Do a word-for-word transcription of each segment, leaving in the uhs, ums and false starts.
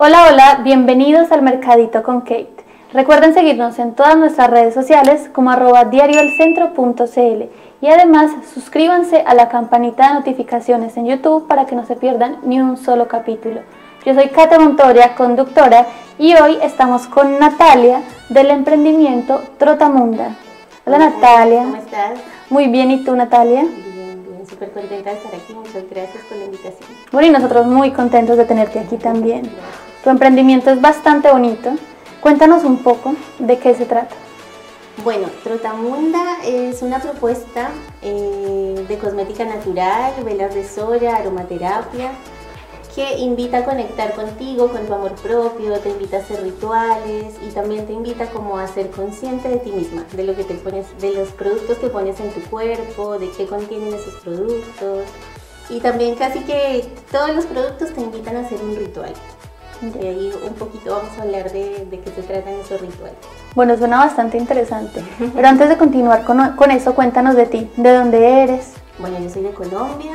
Hola, hola, bienvenidos al Mercadito con Kate. Recuerden seguirnos en todas nuestras redes sociales como arroba diarioelcentro punto cl y además suscríbanse a la campanita de notificaciones en YouTube para que no se pierdan ni un solo capítulo. Yo soy Kate Montoria, conductora, y hoy estamos con Natalia del emprendimiento Trotamunda. Hola, Hola Natalia. ¿Cómo estás? Muy bien, ¿y tú, Natalia? Bien, bien, súper contenta de estar aquí. Muchas gracias por la invitación. Bueno, y nosotros muy contentos de tenerte aquí también. Tu emprendimiento es bastante bonito. Cuéntanos un poco de qué se trata. Bueno, Trotamunda es una propuesta eh, de cosmética natural, velas de soya, aromaterapia, que invita a conectar contigo, con tu amor propio, te invita a hacer rituales y también te invita como a ser consciente de ti misma, de lo que te pones, de los productos que pones en tu cuerpo, de qué contienen esos productos, y también casi que todos los productos te invitan a hacer un ritual. Y ahí un poquito vamos a hablar de, de qué se tratan esos rituales. Bueno, suena bastante interesante, pero antes de continuar con, con eso, cuéntanos de ti, ¿de dónde eres? Bueno, yo soy de Colombia,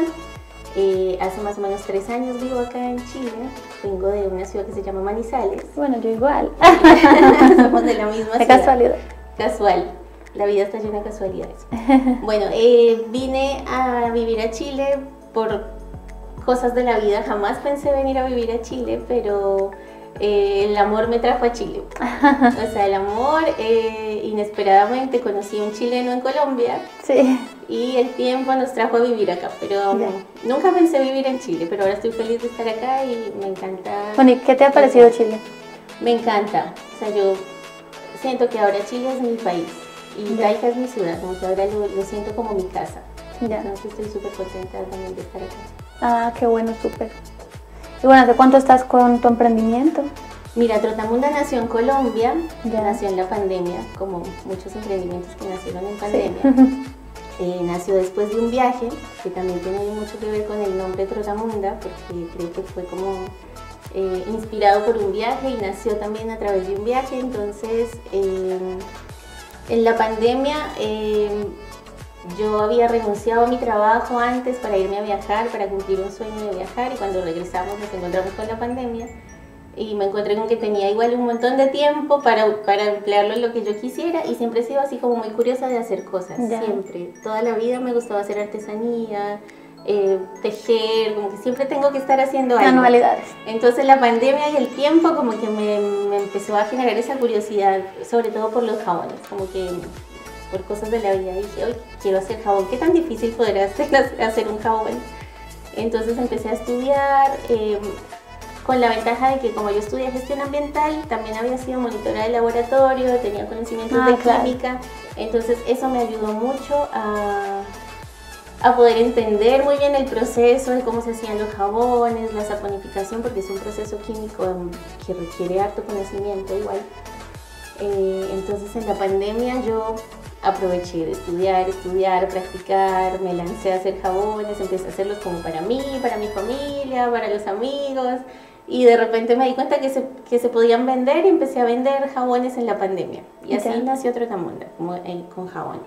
eh, hace más o menos tres años vivo acá en Chile, vengo de una ciudad que se llama Manizales. Bueno, yo igual. Somos de la misma ciudad. Qué casualidad. Casual, la vida está llena de casualidades. Bueno, eh, vine a vivir a Chile por cosas de la vida, jamás pensé venir a vivir a Chile, pero eh, el amor me trajo a Chile. O sea, el amor, eh, inesperadamente conocí a un chileno en Colombia. Sí. Y el tiempo nos trajo a vivir acá, pero yeah. Nunca pensé vivir en Chile, pero ahora estoy feliz de estar acá y me encanta. Bueno, ¿y qué te ha parecido Chile? Me encanta, o sea, yo siento que ahora Chile es mi país y yeah. Taica es mi ciudad, como que ahora lo, lo siento como mi casa. Yeah. Entonces estoy súper contenta también de estar acá. Ah, qué bueno, súper. Y bueno, ¿hace cuánto estás con tu emprendimiento? Mira, Trotamunda nació en Colombia, ya. Nació en la pandemia, como muchos emprendimientos que nacieron en pandemia. Sí. Eh, nació después de un viaje, que también tiene mucho que ver con el nombre Trotamunda, porque creo que fue como eh, inspirado por un viaje y nació también a través de un viaje. Entonces, eh, en la pandemia, eh, yo había renunciado a mi trabajo antes para irme a viajar, para cumplir un sueño de viajar, y cuando regresamos nos encontramos con la pandemia y me encontré con que tenía igual un montón de tiempo para, para emplearlo en lo que yo quisiera, y siempre he sido así como muy curiosa de hacer cosas, ya. Siempre, toda la vida me gustaba hacer artesanía, eh, tejer, como que siempre tengo que estar haciendo algo. Manualidades. Entonces la pandemia y el tiempo como que me, me empezó a generar esa curiosidad, sobre todo por los jabones, como que por cosas de la vida dije, hoy quiero hacer jabón, ¿qué tan difícil podrá hacer, hacer un jabón? Entonces empecé a estudiar, eh, con la ventaja de que como yo estudié gestión ambiental, también había sido monitora de laboratorio, tenía conocimientos ah, de claro. química, entonces eso me ayudó mucho a, a poder entender muy bien el proceso de cómo se hacían los jabones, la saponificación, porque es un proceso químico que requiere harto conocimiento igual. Eh, entonces en la pandemia yo aproveché de estudiar, estudiar, practicar, me lancé a hacer jabones, empecé a hacerlos como para mí, para mi familia, para los amigos, y de repente me di cuenta que se, que se podían vender y empecé a vender jabones en la pandemia. Y así okay. nació Trotamunda, como, eh, con jabones.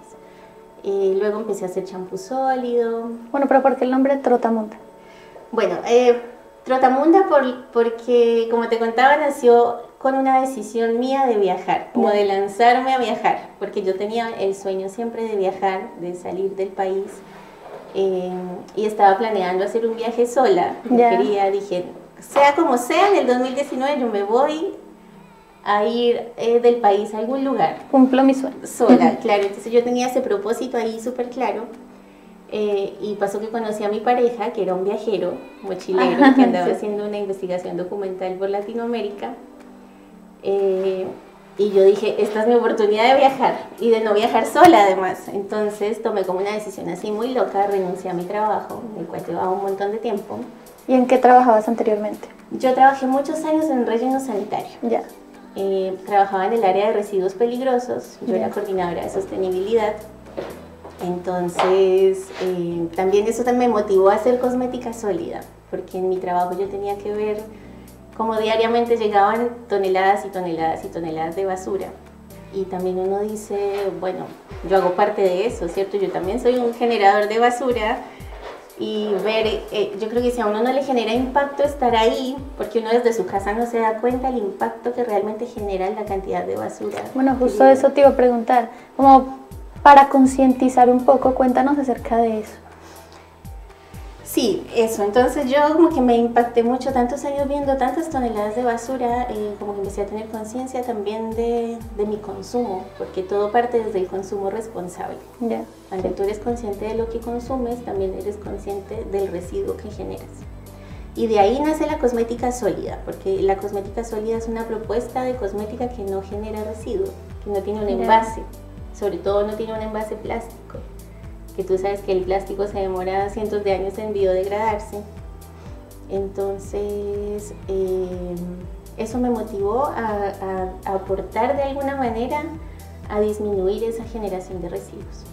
Y luego empecé a hacer champú sólido. Bueno, pero ¿por qué el nombre Trotamunda? Bueno, eh, Trotamunda por, porque, como te contaba, nació con una decisión mía de viajar, como de lanzarme a viajar, porque yo tenía el sueño siempre de viajar, de salir del país, eh, y estaba planeando hacer un viaje sola. Yeah. Quería, dije, sea como sea, en el dos mil diecinueve yo me voy a ir eh, del país a algún lugar. Cumplo mi sueño. Sola, claro. Entonces yo tenía ese propósito ahí súper claro. Eh, y pasó que conocí a mi pareja, que era un viajero, mochilero, que andaba sí. haciendo una investigación documental por Latinoamérica. Eh, y yo dije, esta es mi oportunidad de viajar, y de no viajar sola además. Entonces tomé como una decisión así muy loca, renuncié a mi trabajo, el cual llevaba un montón de tiempo. ¿Y en qué trabajabas anteriormente? Yo trabajé muchos años en relleno sanitario. Ya. Eh, trabajaba en el área de residuos peligrosos, yo ya. era coordinadora de sostenibilidad. Entonces, eh, también eso me motivó a hacer cosmética sólida, porque en mi trabajo yo tenía que ver cómo diariamente llegaban toneladas y toneladas y toneladas de basura. Y también uno dice, bueno, yo hago parte de eso, ¿cierto? Yo también soy un generador de basura, y ver, eh, yo creo que si a uno no le genera impacto estar ahí, porque uno desde su casa no se da cuenta el impacto que realmente genera la cantidad de basura. Bueno, justo eso te iba a preguntar, como para concientizar un poco, cuéntanos acerca de eso. Sí, eso. Entonces yo como que me impacté mucho, tantos años viendo tantas toneladas de basura, eh, como que empecé a tener conciencia también de, de mi consumo, porque todo parte desde el consumo responsable. Yeah. Cuando tú eres consciente de lo que consumes, también eres consciente del residuo que generas. Y de ahí nace la cosmética sólida, porque la cosmética sólida es una propuesta de cosmética que no genera residuo, que no tiene un envase, yeah. sobre todo no tiene un envase plástico, que tú sabes que el plástico se demora cientos de años en biodegradarse. Entonces, eh, eso me motivó a, a, a aportar de alguna manera a disminuir esa generación de residuos.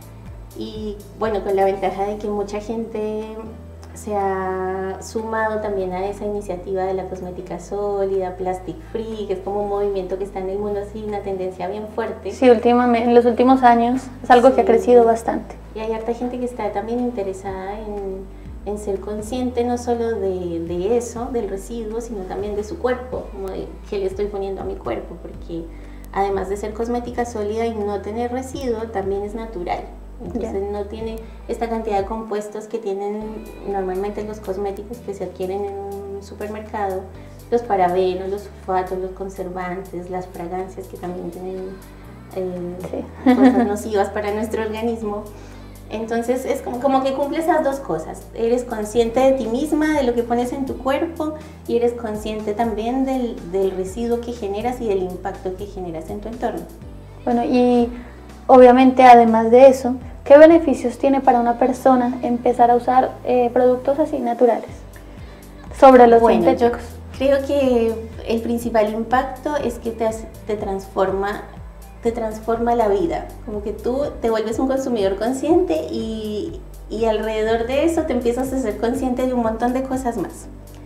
Y bueno, con la ventaja de que mucha gente se ha sumado también a esa iniciativa de la cosmética sólida, plastic free, que es como un movimiento que está en el mundo así, una tendencia bien fuerte. Sí, últimamente, en los últimos años es algo sí. que ha crecido bastante. Y hay harta gente que está también interesada en, en ser consciente no solo de, de eso, del residuo, sino también de su cuerpo, como de qué le estoy poniendo a mi cuerpo, porque además de ser cosmética sólida y no tener residuo, también es natural. Entonces yeah. no tiene esta cantidad de compuestos que tienen normalmente los cosméticos que se adquieren en un supermercado, los parabenos, los sulfatos, los conservantes, las fragancias que también tienen eh, sí. cosas nocivas para nuestro organismo. Entonces es como, como que cumple esas dos cosas, eres consciente de ti misma, de lo que pones en tu cuerpo y eres consciente también del, del residuo que generas y del impacto que generas en tu entorno. Bueno, y obviamente además de eso, ¿qué beneficios tiene para una persona empezar a usar eh, productos así naturales sobre los bueno, sintéticos? Yo creo que el principal impacto es que te, te transforma te transforma la vida, como que tú te vuelves un consumidor consciente y, y alrededor de eso te empiezas a ser consciente de un montón de cosas más.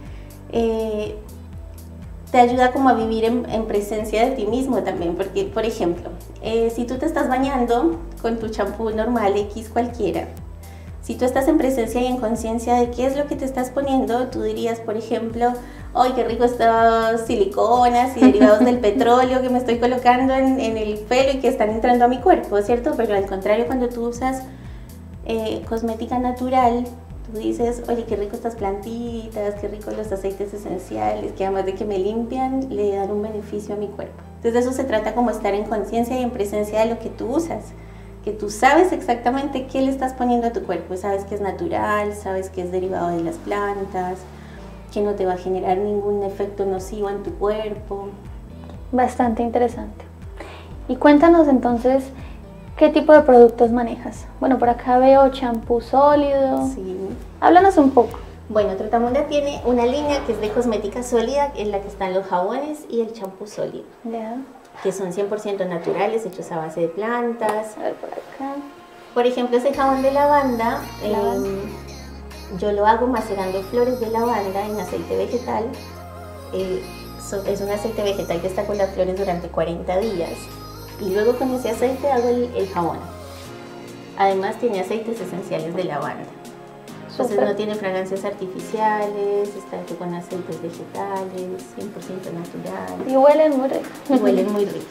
Eh, te ayuda como a vivir en, en presencia de ti mismo también, porque por ejemplo, eh, si tú te estás bañando con tu champú normal, X cualquiera, si tú estás en presencia y en conciencia de qué es lo que te estás poniendo, tú dirías, por ejemplo, ¡ay, qué rico estas siliconas y derivados del petróleo que me estoy colocando en, en el pelo y que están entrando a mi cuerpo!, ¿cierto? Pero al contrario, cuando tú usas eh, cosmética natural, tú dices, oye, qué rico estas plantitas, qué rico los aceites esenciales, que además de que me limpian, le dan un beneficio a mi cuerpo. Entonces de eso se trata, como estar en conciencia y en presencia de lo que tú usas, que tú sabes exactamente qué le estás poniendo a tu cuerpo, sabes que es natural, sabes que es derivado de las plantas, que no te va a generar ningún efecto nocivo en tu cuerpo. Bastante interesante. Y cuéntanos entonces, ¿qué tipo de productos manejas? Bueno, por acá veo champú sólido. Sí. Háblanos un poco. Bueno, Trotamundo tiene una línea que es de cosmética sólida, en la que están los jabones y el champú sólido. Yeah. Que son cien por ciento naturales, hechos a base de plantas. A ver, por acá. Por ejemplo, ese jabón de lavanda, lavanda. Eh, yo lo hago macerando flores de lavanda en aceite vegetal. Eh, so, es un aceite vegetal que está con las flores durante cuarenta días. Y luego con ese aceite hago el, el jabón. Además tiene aceites esenciales de lavanda. Entonces Super. No tiene fragancias artificiales, está hecho con aceites vegetales, cien por ciento natural. Y huelen muy rico. Y huelen muy rico.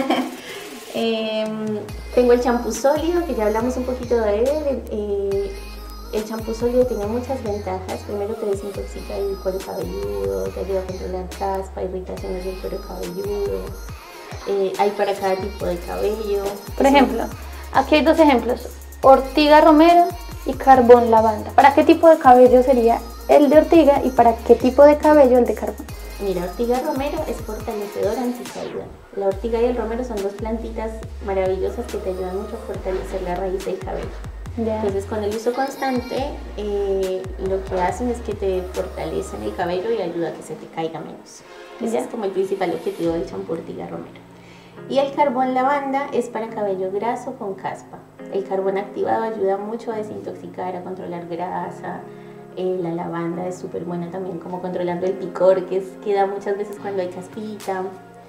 eh, tengo el champú sólido, que ya hablamos un poquito de él. Eh, el champú sólido tiene muchas ventajas. Primero, te desintoxica el cuero cabelludo, te ayuda a controlar caspa, irritaciones del cuero cabelludo. Eh, hay para cada tipo de cabello. Por ejemplo, aquí hay dos ejemplos, ortiga romero y carbón lavanda. ¿Para qué tipo de cabello sería el de ortiga y para qué tipo de cabello el de carbón? Mira, ortiga romero es fortalecedor anticaída. La ortiga y el romero son dos plantitas maravillosas que te ayudan mucho a fortalecer la raíz del cabello. Yeah. Entonces, con el uso constante, eh, lo que hacen es que te fortalecen el cabello y ayuda a que se te caiga menos. Ese yeah. es como el principal objetivo del champú ortiga romero. Y el carbón lavanda es para cabello graso con caspa. El carbón activado ayuda mucho a desintoxicar, a controlar grasa. Eh, la lavanda es súper buena también como controlando el picor que, es, que da muchas veces cuando hay caspita.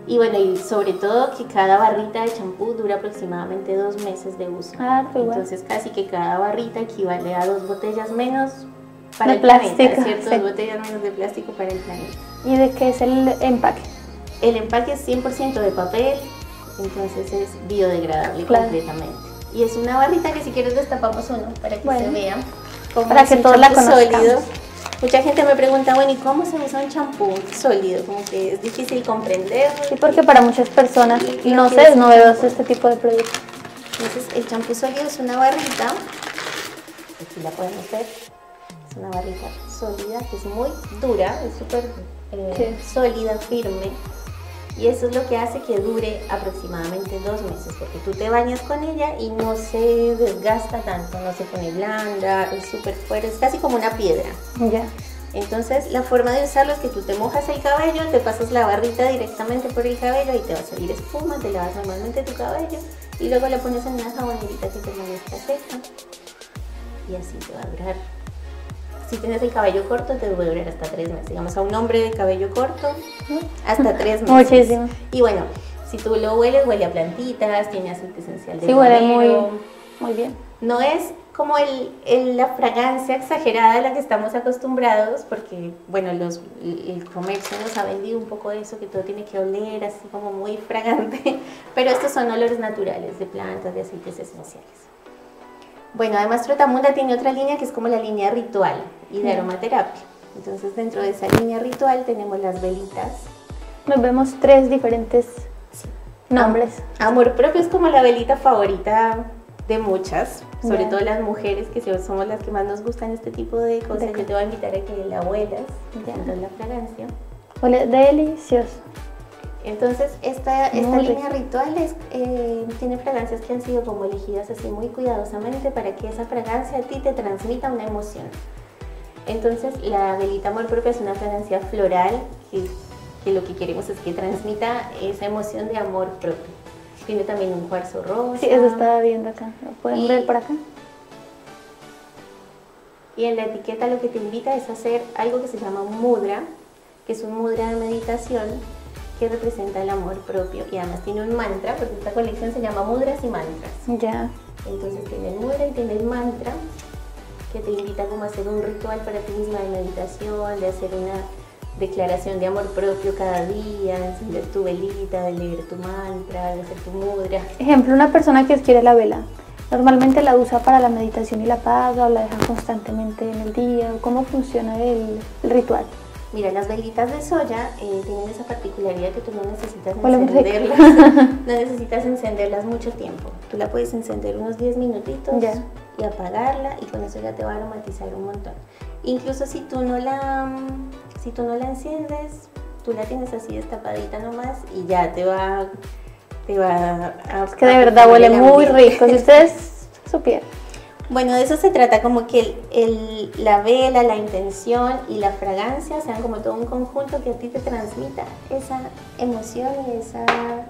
Y bueno, y sobre todo que cada barrita de champú dura aproximadamente dos meses de uso. Ah, qué bueno. Entonces casi que cada barrita equivale a dos botellas menos para de el plástico, planeta, ¿cierto? sí. Dos botellas menos de plástico para el planeta. ¿Y de qué es el empaque? El empaque es cien por ciento de papel, entonces es biodegradable Claro. completamente. Y es una barrita que si quieres destapamos uno para que Bueno. se vea cómo Para es que un todos la champú conozcamos. sólido. Mucha gente me pregunta, bueno, ¿y cómo se usa un champú sólido? Como que es difícil comprender. Sí, porque para muchas personas, Y- y no lo sé, que es es un novedoso champú. este tipo de productos. Entonces el champú sólido es una barrita, aquí la podemos ver, es una barrita sólida que es muy dura, es súper eh, Sí. sólida, firme. Y eso es lo que hace que dure aproximadamente dos meses, porque tú te bañas con ella y no se desgasta tanto, no se pone blanda, es súper fuerte, es casi como una piedra. Ya. Entonces la forma de usarlo es que tú te mojas el cabello, te pasas la barrita directamente por el cabello y te va a salir espuma, te lavas normalmente tu cabello y luego la pones en una jabonerita que permanezca seca y así te va a durar. Si tienes el cabello corto te puede durar hasta tres meses, digamos a un hombre de cabello corto hasta tres meses. Muchísimo. Y bueno, si tú lo hueles, huele a plantitas, tiene aceite esencial de Sí, huele romero. muy, muy bien. No es como el, el- la fragancia exagerada a la que estamos acostumbrados, porque bueno, los, el comercio nos ha vendido un poco eso, que todo tiene que oler así como muy fragante, pero estos son olores naturales de plantas, de aceites esenciales. Bueno, además Trotamunda tiene otra línea que es como la línea ritual y de Mm. aromaterapia. Entonces dentro de esa línea ritual tenemos las velitas. Nos vemos tres diferentes nombres. Amor propio es como la velita favorita de muchas, sobre Ya. todo las mujeres que somos las que más nos gustan este tipo de cosas. De Yo co- te voy a invitar a que la huelas, Ya. sientas la fragancia. Huele delicioso. Entonces esta, esta Muy línea rico. ritual es, eh, tiene fragancias que han sido como elegidas así muy cuidadosamente para que esa fragancia a ti te transmita una emoción. Entonces la velita amor propio es una fragancia floral que, que lo que queremos es que transmita esa emoción de amor propio. Tiene también un cuarzo rosa. Sí, eso estaba viendo acá. ¿Lo pueden Y- ver por acá? Y en la etiqueta lo que te invita es a hacer algo que se llama un mudra, que es un mudra de meditación que representa el amor propio y además tiene un mantra, porque esta colección se llama Mudras y Mantras. Ya. Entonces tiene el mudra y tiene el mantra que te invita como a hacer un ritual para ti misma de meditación, de hacer una declaración de amor propio cada día, de encender tu velita, de leer tu mantra, de hacer tu mudra. Ejemplo, una persona que adquiere la vela, ¿normalmente la usa para la meditación y la apaga o la deja constantemente en el día? ¿Cómo funciona el, el ritual? Mira, las velitas de soya eh, tienen esa particularidad que tú no necesitas Huele muy rico. encenderlas, no necesitas encenderlas mucho tiempo. Tú la puedes encender unos diez minutitos Ya. y apagarla y con eso ya te va a aromatizar un montón. Incluso si tú no la, si tú no la enciendes, tú la tienes así destapadita nomás y ya te va, te va a... Es que de verdad huele muy rico, si ustedes supieran. Bueno, de eso se trata, como que el, el- la vela, la intención y la fragancia sean como todo un conjunto que a ti te transmita esa emoción y esa,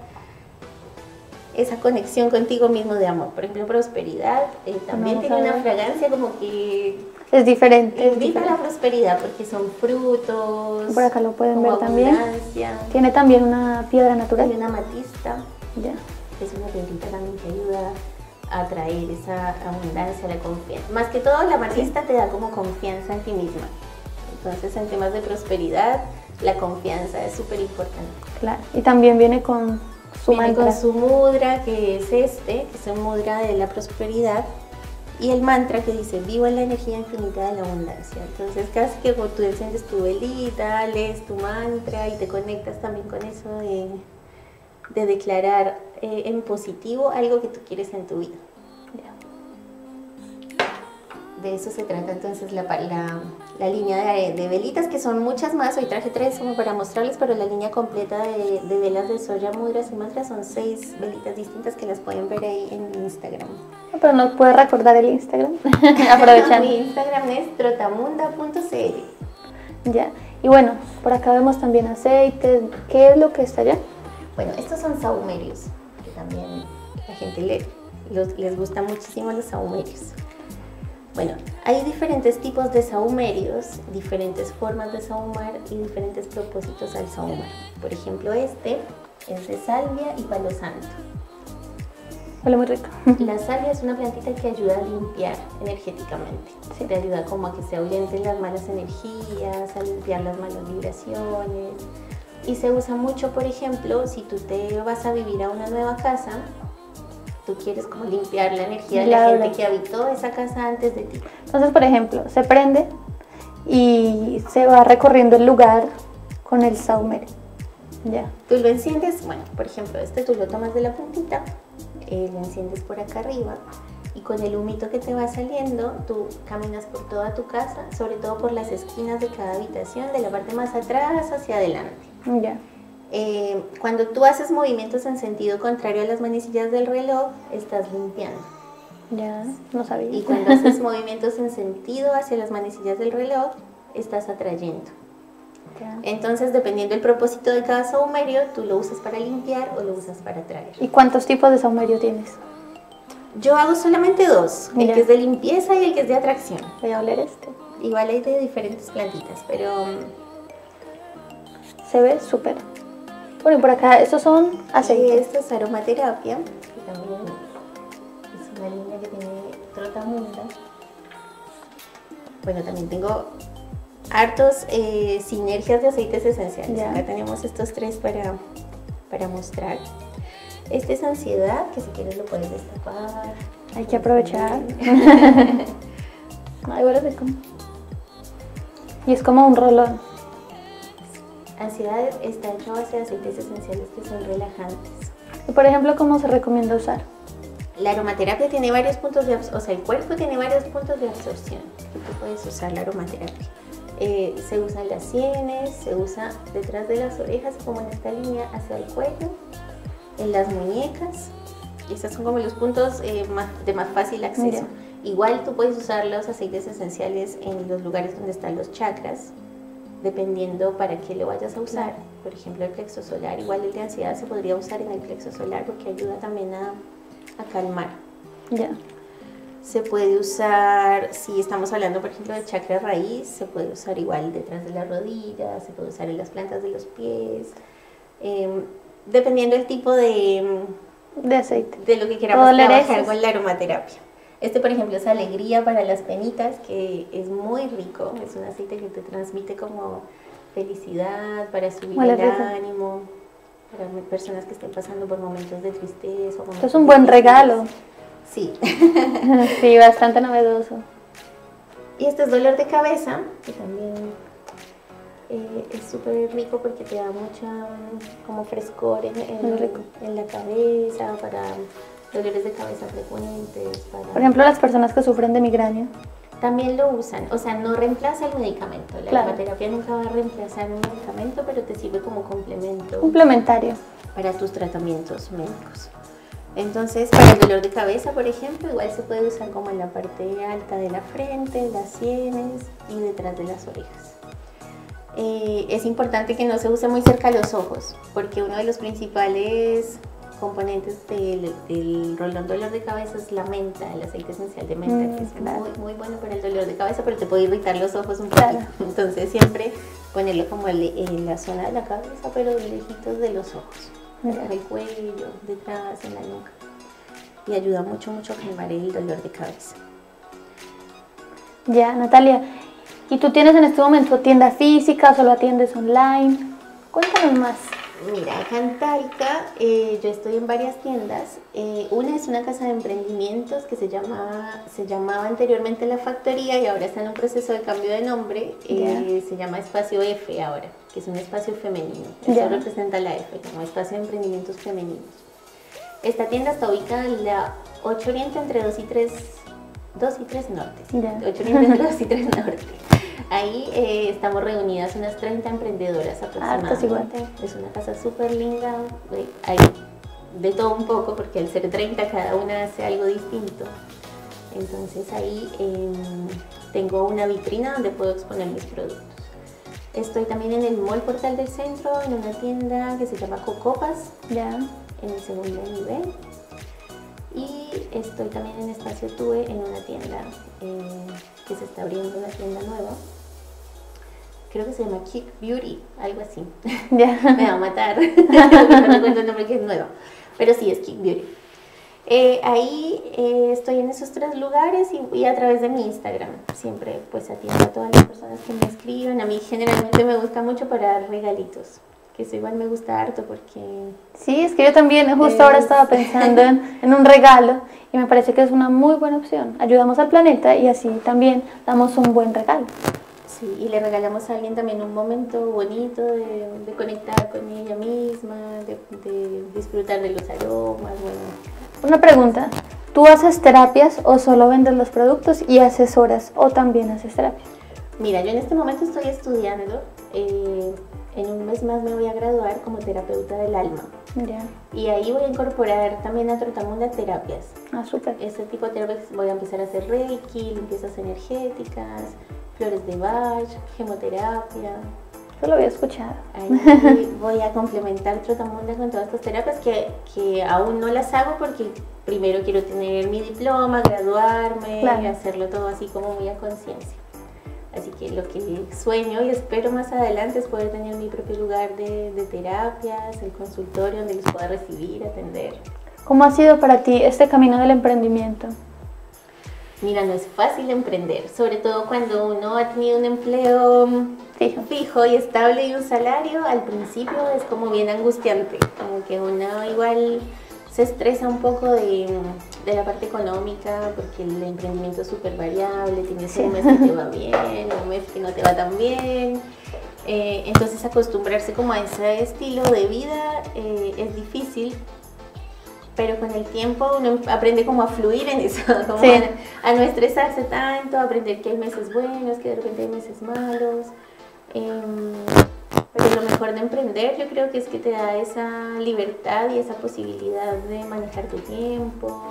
esa conexión contigo mismo de amor. Por ejemplo, prosperidad eh, también Vamos tiene a una ver. fragancia como que Es diferente. es invita a la diferente. prosperidad porque son frutos, Por acá lo pueden como ver también. abundancia. Tiene también una piedra natural. Hay una amatista. Ya. Es una piedrita también que ayuda a atraer esa abundancia, la confianza. Más que todo, la amatista te da como confianza en ti misma. Entonces, en temas de prosperidad, la confianza es súper importante. Claro. Y también viene con su Viene mantra. con su mudra, que es este, que es un mudra de la prosperidad, y el mantra que dice, vivo en la energía infinita de la abundancia. Entonces, casi que cuando tú enciendes tu velita, lees tu mantra y te conectas también con eso de, de declarar eh, en positivo algo que tú quieres en tu vida. Ya. De eso se trata entonces la, la, la línea de, de velitas, que son muchas más. Hoy traje tres como para mostrarles, pero la línea completa de, de velas de soya, mudras y mantras son seis velitas distintas que las pueden ver ahí en mi Instagram. Pero nos puede recordar el Instagram. Mi Aprovechando. Instagram es trotamunda punto c l. Ya. Y bueno, por acá vemos también aceites. ¿Qué es lo que está allá? Bueno, estos son sahumerios, que también la gente le, los, les gusta muchísimo los sahumerios. Bueno, hay diferentes tipos de sahumerios, diferentes formas de sahumar y diferentes propósitos al sahumar. Por ejemplo, este Es de salvia y palo santo. Huele muy rico. La salvia es una plantita que ayuda a limpiar energéticamente. Sí. Te ayuda como a que se ahuyenten las malas energías, a limpiar las malas vibraciones. Y se usa mucho, por ejemplo, si tú te vas a vivir a una nueva casa, tú quieres como limpiar la energía de la Claro. gente que habitó esa casa antes de ti. Entonces, por ejemplo, se prende y se va recorriendo el lugar con el saumerio. Ya. Tú lo enciendes, bueno, por ejemplo, este tú lo tomas de la puntita, eh, lo enciendes por acá arriba y con el humito que te va saliendo, tú caminas por toda tu casa, sobre todo por las esquinas de cada habitación, de la parte más atrás hacia adelante. Ya. Eh, cuando tú haces movimientos en sentido contrario a las manecillas del reloj, estás limpiando. Ya, no sabía. Y cuando haces movimientos en sentido hacia las manecillas del reloj, estás atrayendo. Ya. Entonces, dependiendo del propósito de cada saumerio, tú lo usas para limpiar o lo usas para atraer. ¿Y cuántos tipos de saumerio tienes? Yo hago solamente dos, Mira. el que es de limpieza y el que es de atracción. Voy a oler este. Igual hay de diferentes plantitas, pero Se ve súper. Bueno, y por acá, estos son sí, aceites. esto es aromaterapia, que también es una línea que tiene trotamunda. Bueno, también tengo hartos eh, sinergias de aceites esenciales. Ya. Acá tenemos estos tres para, para mostrar. Este es ansiedad, que si quieres lo puedes destapar. Hay que aprovechar. Ay, huele rico. Y es como un rolón. Ansiedad está hecho a base de aceites esenciales que son relajantes. Y por ejemplo, ¿cómo se recomienda usar? La aromaterapia tiene varios puntos de absorción, o sea, el cuerpo tiene varios puntos de absorción. Tú puedes usar la aromaterapia. Eh, se usa en las sienes, se usa detrás de las orejas, como en esta línea hacia el cuello, en las muñecas. Y estos son como los puntos eh, más, de más fácil acceso. Ya. Igual tú puedes usar los aceites esenciales en los lugares donde están los chakras, dependiendo para qué lo vayas a usar. Por ejemplo, el plexo solar, igual el de ansiedad se podría usar en el plexo solar porque ayuda también a, a calmar. Ya. Se puede usar, si estamos hablando por ejemplo de chakra raíz, se puede usar igual detrás de la rodilla, se puede usar en las plantas de los pies, eh, dependiendo del tipo de, De aceite. de lo que queramos Todo trabajar lereces. con la aromaterapia. Este, por ejemplo, es alegría para las penitas, que es muy rico, es un aceite que te transmite como felicidad, para subir Huele el rico. ánimo, para personas que estén pasando por momentos de tristeza. o Esto es momentos un de buen felicidad. regalo. Sí. Sí, bastante novedoso. Y este es dolor de cabeza, que también eh, es súper rico porque te da mucha mm, como frescor en, en- Muy rico. en la cabeza, para dolores de cabeza frecuentes. Para... Por ejemplo, las personas que sufren de migraña. También lo usan, o sea, no reemplaza el medicamento. La Claro. aromaterapia nunca va a reemplazar un medicamento, pero te sirve como complemento Complementario. para tus tratamientos médicos. Entonces, para el dolor de cabeza, por ejemplo, igual se puede usar como en la parte alta de la frente, las sienes y detrás de las orejas. Eh, es importante que no se use muy cerca a los ojos, porque uno de los principales componentes del, del rolón dolor de cabeza es la menta, el aceite esencial de menta, Mm, que es claro. muy, muy bueno para el dolor de cabeza, pero te puede irritar los ojos un poquito. Claro. Entonces, siempre ponerlo como el- en la zona de la cabeza, pero lejitos de los ojos. Mira. En el cuello, detrás, en la nuca. Y ayuda mucho, mucho a calmar el dolor de cabeza. Ya, Natalia. ¿Y tú tienes en este momento tienda física o solo atiendes online? Cuéntanos más. Mira, acá en Talca eh, yo estoy en varias tiendas. Eh, una es una casa de emprendimientos que se, llama, se llamaba anteriormente La Factoría y ahora está en un proceso de cambio de nombre. Eh, se llama Espacio F ahora, que es un espacio femenino. Eso Ya. representa la F, como Espacio de Emprendimientos Femeninos. Esta tienda está ubicada en la ocho Oriente entre dos y tres, dos y tres Norte. Sí, Ya. ocho Oriente entre dos y tres Norte. Ahí eh, estamos reunidas unas treinta emprendedoras aproximadamente. igual. Es una casa súper linda, eh, hay de todo un poco porque al ser treinta cada una hace algo distinto. Entonces ahí eh, tengo una vitrina donde puedo exponer mis productos. Estoy también en el Mall Portal del Centro, en una tienda que se llama Cocopas, Ya. en el segundo nivel. Y estoy también en Espacio Tue, en una tienda eh, que se está abriendo, una tienda nueva, creo que se llama Kick Beauty, algo así. Ya. Me va a matar, no recuerdo el nombre que es nuevo, pero sí es Kick Beauty. Eh, ahí eh, estoy en esos tres lugares y, y a través de mi Instagram siempre pues atiendo a todas las personas que me escriben. A mí generalmente me gusta mucho para regalitos, que eso igual me gusta harto porque... Sí, es que yo también justo es... ahora estaba pensando en, en un regalo y me parece que es una muy buena opción. Ayudamos al planeta y así también damos un buen regalo. Sí, y le regalamos a alguien también un momento bonito de, de conectar con ella misma, de, de disfrutar de los aromas, bueno. Una pregunta, ¿tú haces terapias o solo vendes los productos y asesoras o también haces terapias? Mira, yo en este momento estoy estudiando, eh, en un mes más me voy a graduar como terapeuta del alma. Ya. Y ahí voy a incorporar también a Trotamundas terapias. Ah, súper. Este tipo de terapias voy a empezar a hacer reiki, limpiezas energéticas, flores de Bach, gemoterapia. Eso lo había escuchado. Ahí voy a complementar Trotamundas con todas estas terapias que, que aún no las hago porque primero quiero tener mi diploma, graduarme, Claro. hacerlo todo así como muy a conciencia. Así que lo que sueño y espero más adelante es poder tener mi propio lugar de, de terapias, el consultorio donde los pueda recibir, atender. ¿Cómo ha sido para ti este camino del emprendimiento? Mira, no es fácil emprender, sobre todo cuando uno ha tenido un empleo Fijo. fijo y estable y un salario, al principio es como bien angustiante, como que uno igual se estresa un poco de, de la parte económica porque el emprendimiento es súper variable, tienes Sí. un mes que te va bien, un mes que no te va tan bien, eh, entonces acostumbrarse como a ese estilo de vida eh, es difícil. Pero con el tiempo uno aprende como a fluir en eso, como Sí. a, a no estresarse tanto, a aprender que hay meses buenos, que de repente hay meses malos. Eh, pero lo mejor de emprender yo creo que es que te da esa libertad y esa posibilidad de manejar tu tiempo.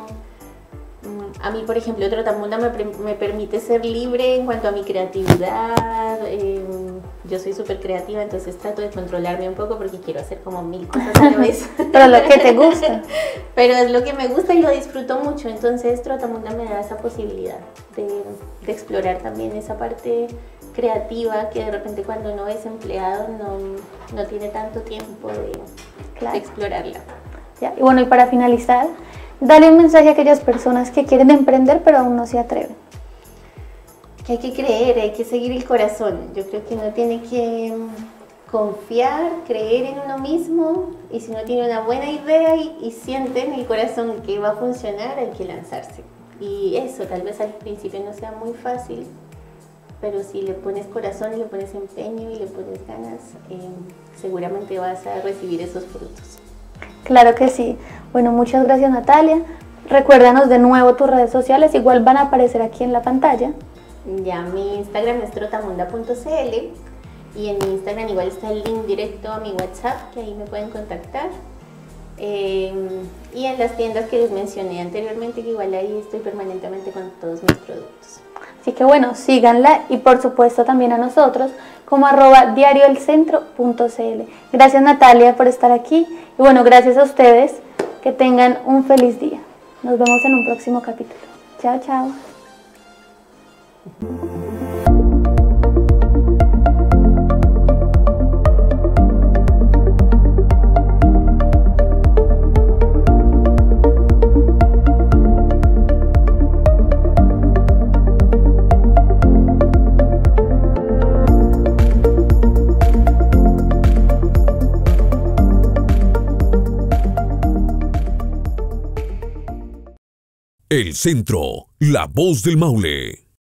A mí, por ejemplo, Trotamundas me, me permite ser libre en cuanto a mi creatividad. Eh, yo soy súper creativa, entonces trato de controlarme un poco porque quiero hacer como mil cosas a la vez. Pero lo que te gusta. Pero es lo que me gusta y lo disfruto mucho, entonces Trotamundas me da esa posibilidad de, de explorar también esa parte creativa que de repente cuando uno es empleado no, no tiene tanto tiempo de, Claro. de explorarla. Ya. Y bueno, y para finalizar, dale un mensaje a aquellas personas que quieren emprender pero aún no se atreven. Que hay que creer, hay que seguir el corazón. Yo creo que uno tiene que confiar, creer en uno mismo y si uno tiene una buena idea y, y siente en el corazón que va a funcionar, hay que lanzarse. Y eso tal vez al principio no sea muy fácil, pero si le pones corazón y le pones empeño y le pones ganas, eh, seguramente vas a recibir esos frutos. Claro que sí. Bueno, muchas gracias, Natalia. Recuérdanos de nuevo tus redes sociales, igual van a aparecer aquí en la pantalla. Ya, mi Instagram es trotamunda punto c l y en mi Instagram igual está el link directo a mi WhatsApp, que ahí me pueden contactar. Eh, y en las tiendas que les mencioné anteriormente, que igual ahí estoy permanentemente con todos mis productos. Así que bueno, síganla y por supuesto también a nosotros como arroba diarioelcentro punto c l. Gracias, Natalia, por estar aquí y bueno, gracias a ustedes, que tengan un feliz día. Nos vemos en un próximo capítulo. Chao, chao. El Centro, la voz del Maule.